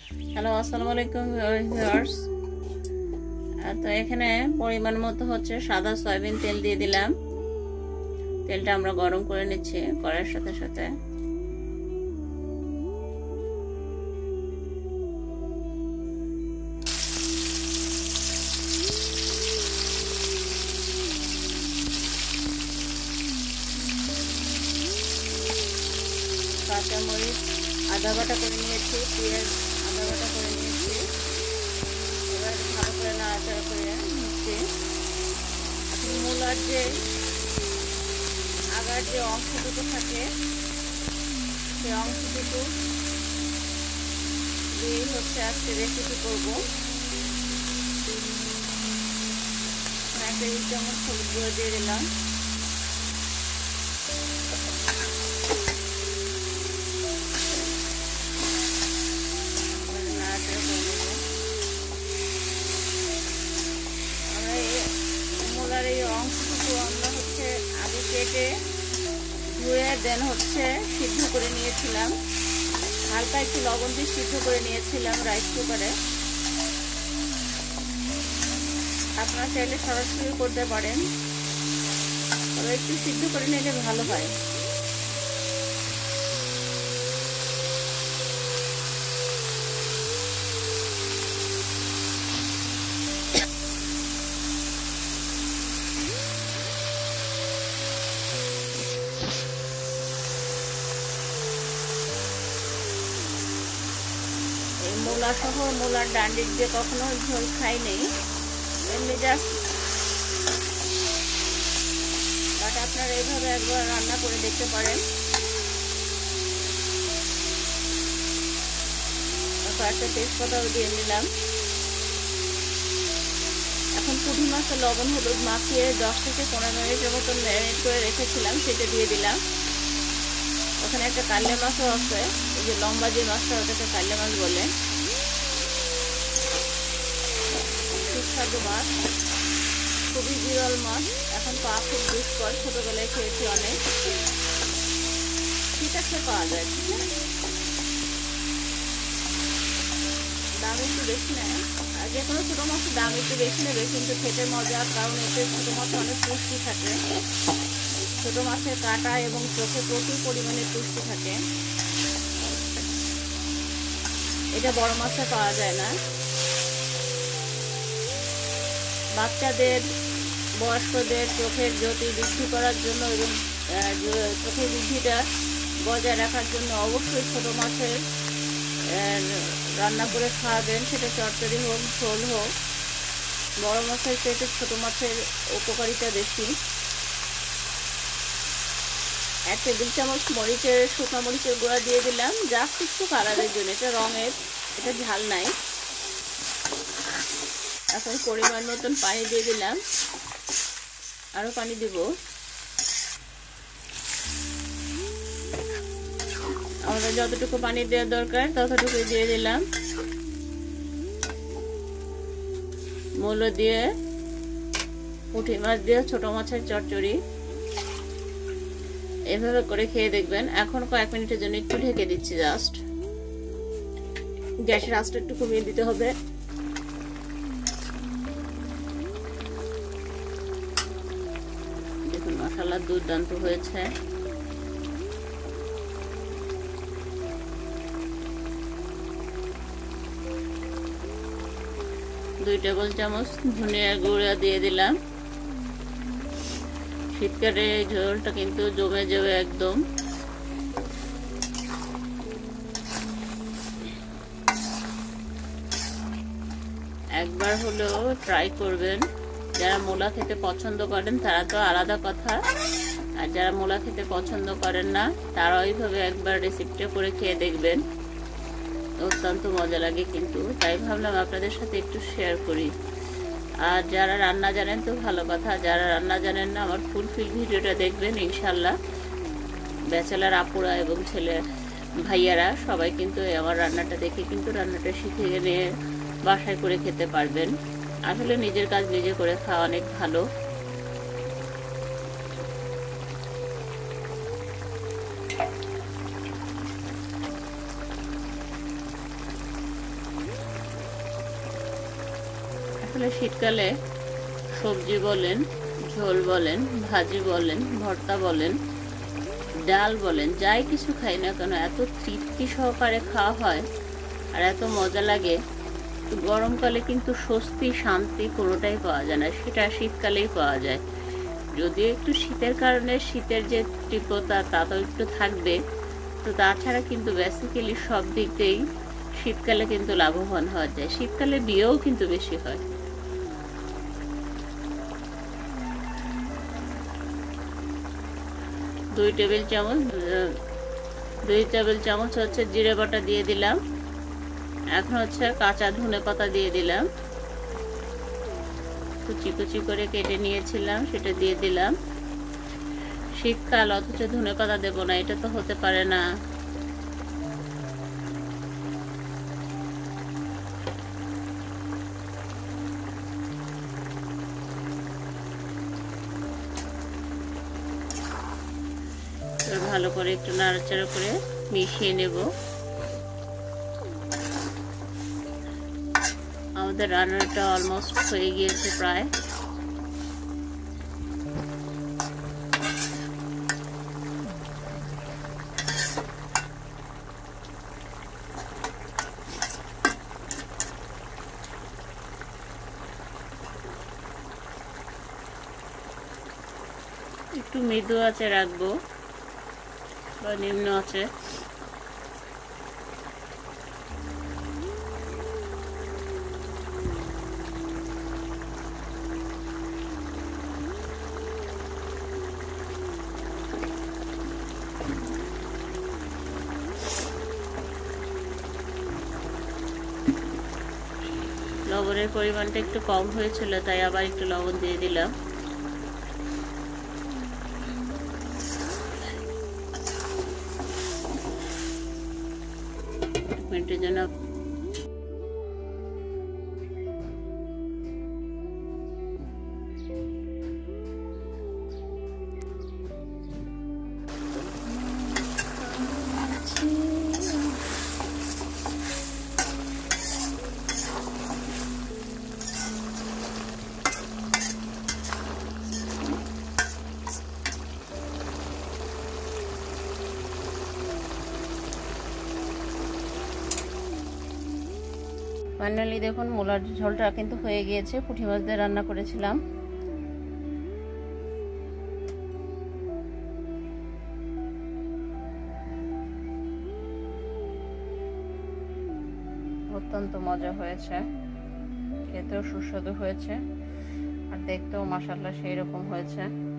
Hello, আসসালামু আলাইকুম viewers. তো এখানে পরিমাণ মতো হচ্ছে সাদা সয়াবিন তেল দিয়ে দিলাম। তেলটা আমরা গরম করে নিচ্ছি কড়াইয়ের সাথে সাথে। কাঁচামরিচ আদা বাটা করে নিয়েছি, পেঁয়াজ আদা বাটা করে নিয়েছি। এবার ভালো করে নাড়াচাড়া করে নিচ্ছি। এখন মূলার যে আগার যে অংশটুকু থাকে সেই অংশটুকু দিয়ে হচ্ছে আজকে রেসিপি করবো। একটা টেবিল চামচ হলুদ গুঁড়ো দিয়ে দিলাম। মূলার এই অংশটুকু আমরা হচ্ছে আগে কেটে ধুয়ে দেন হচ্ছে সিদ্ধ করে নিয়েছিলাম। হালকা একটু লবণ দিয়ে সিদ্ধ করে নিয়েছিলাম রাইস কুকারে। আপনারা চাইলে সরাসরি করতে পারেন, তবে একটু সিদ্ধ করে নিলে ভালো হয়। মূলা সহ মূলার ডান্ডির দিয়ে কখনো ঝোল খাইনি, এমনি জাস্ট। বাট আপনারা এইভাবে একবার রান্না করে দেখতে পারেন। কয়েকটা তেজপাতাও দিয়ে নিলাম। এখন পুঁটি মাছের লবণ হলুদ মাখিয়ে 10 থেকে 15 মিনিটের মতন ম্যারিনেট করে রেখেছিলাম, সেটা দিয়ে দিলাম। ওখানে একটা কাল্লে মাছও আছে, এই যে লম্বা যে মাছটা ওটাকে কাল্লে মাছ বলে। সুস্বাদু মাছ, খুবই বিরল মাছ, এখন পাওয়া খুব দুষ্কর। ছোটবেলায় খেয়েছি অনেক, ঠিক আছে পাওয়া যায়, ঠিক আছে, দাম একটু বেশি নেয়। আর যে কোনো ছোটো মাছের দাম একটু বেশি নেবে, কিন্তু খেতে মজা, কারণ এতে ছোটো মাছে অনেক পুষ্টি থাকে। ছোটো মাছের কাঁটা এবং চোখে প্রচুর পরিমাণে পুষ্টি থাকে, এটা বড় মাছে পাওয়া যায় না। বাচ্চাদের, বয়স্কদের চোখের জ্যোতি বৃদ্ধি করার জন্য এবং চোখের বৃদ্ধিটা বজায় রাখার জন্য অবশ্যই ছোটো মাছের রান্না করে খাওয়াবেন, সেটা চচ্চড়ি হোক ঝোল হোক। বড় মাছের পেটে ছোটো মাছের উপকারিতা বেশি। 1 টেবিল চামচ শুকনো মরিচের গুঁড়া দিয়ে দিলাম, জাস্ট একটু কালারের জন্য, এটা রঙের, এটা ঝাল নাই। এখন পরিমাণ মতন পানি দিয়ে দিলাম, আরো পানি দিব। আমাদের যতটুকু পানি দেওয়ার দরকার ততটুকু দিয়ে দিলাম। মূলো দিয়ে, পুঁটি মাছ দিয়ে ছোট মাছের চচ্চড়ি এভাবে করে খেয়ে দেখবেন। এখন কয়েক মিনিটের জন্য একটু ঢেকে দিচ্ছি, জাস্ট। গ্যাসের আঁচটা একটু কমিয়ে দিতে হবে। দেখুন মশলা দুর্দান্ত হয়েছে। দুই টেবিল চামচ ধনিয়ার গুঁড়া দিয়ে দিলাম। শীতকালে ঝোলটা কিন্তু জমে যাবে একদম। একবার হলেও ট্রাই করবেন। যারা মূলা খেতে পছন্দ করেন তারা তো আলাদা কথা, আর যারা মূলা খেতে পছন্দ করেন না তারা ওইভাবে একবার রেসিপিটা করে খেয়ে দেখবেন, অত্যন্ত মজা লাগে কিন্তু। তাই ভাবলাম আপনাদের সাথে একটু শেয়ার করি। আর যারা রান্না জানেন তো ভালো কথা, যারা রান্না জানেন না আমার ফুলফিল ভিডিওটা দেখবেন ইনশাল্লাহ। ব্যাচেলার আপুরা এবং ছেলে ভাইয়ারা সবাই কিন্তু আমার রান্নাটা দেখে কিন্তু রান্নাটা শিখে নিয়ে বাসায় করে খেতে পারবেন। আসলে নিজের কাজ নিজে করে খাওয়া অনেক ভালো। আসলে শীতকালে সবজি বলেন, ঝোল বলেন, ভাজি বলেন, ভর্তা বলেন, ডাল বলেন, যাই কিছু খাই না কেন এত তৃপ্তি সহকারে খাওয়া হয় আর এত মজা লাগে। তো গরমকালে কিন্তু স্বস্তি শান্তি পুরোটাই পাওয়া যায় না, সেটা শীতকালেই পাওয়া যায়। যদিও একটু শীতের কারণে শীতের যে তীব্রতা তা তো একটু থাকবে, তো তাছাড়া কিন্তু বেসিক্যালি সব দিক দিয়েই শীতকালে কিন্তু লাভবান হওয়া যায়। শীতকালে বিয়েও কিন্তু বেশি হয়। দুই টেবিল চামচ হচ্ছে জিরে বাটা দিয়ে দিলাম। এখন হচ্ছে কাঁচা ধনে পাতা দিয়ে দিলাম, কুচি কুচি করে কেটে নিয়েছিলাম সেটা দিয়ে দিলাম। শীতকাল অথচ ধনে পাতা দেবো না, এটা তো হতে পারে না। ভালো করে একটু নাড়াচাড়া করে মিশিয়ে নেব। আমাদের রান্নাটা অলমোস্ট হয়ে গিয়েছে প্রায়। একটু মৃদু আঁচে রাখবো বা নিম্ন আঁচে। লবণের পরিমাণটা একটু কম হয়েছিল, তাই আবার একটু লবণ দিয়ে দিলাম। মিনিটের জন্য ফাইনালি দেখুন মূলার ঝোলটা কিন্তু হয়ে গিয়েছে। পুঁটি মাছ দিয়ে রান্না করেছিলাম। অত্যন্ত মজা হয়েছে, খেতেও সুস্বাদু হয়েছে আর দেখতেও মাশাআল্লাহ সেই রকম হয়েছে।